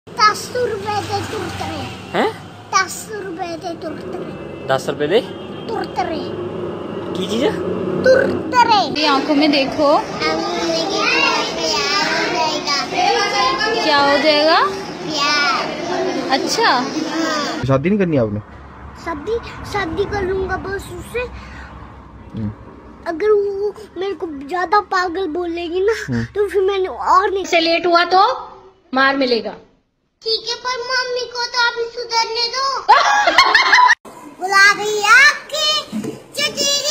10 रुपए दे तुरतरे हैं 10 रुपए दे तुरतरे 10 रुपए दे तुरतरे की चीज है तुरतरे। ये आंखों में देखो क्या हो जाएगा। अच्छा शादी नहीं करनी आपने? शादी करूंगा बस उससे। अगर वो मेरे को ज्यादा पागल बोलेगी ना तो फिर मैंने और नहीं से लेट हुआ तो मार मिलेगा। ठीक है पर मम्मी को तो अभी सुधरने दो। बुला रही है आपकी चचेरी।